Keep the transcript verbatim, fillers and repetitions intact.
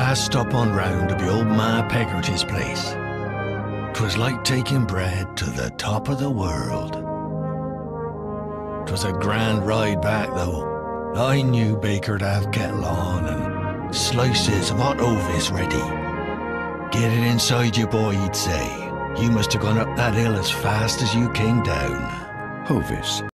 last stop on round to be old Ma Peggerty's place. 'Twas like taking bread to the top of the world. 'Twas a grand ride back, though. I knew Baker'd have kettle on and slices of hot Hovis ready. Get it inside you, boy, he'd say. You must have gone up that hill as fast as you came down. Hovis.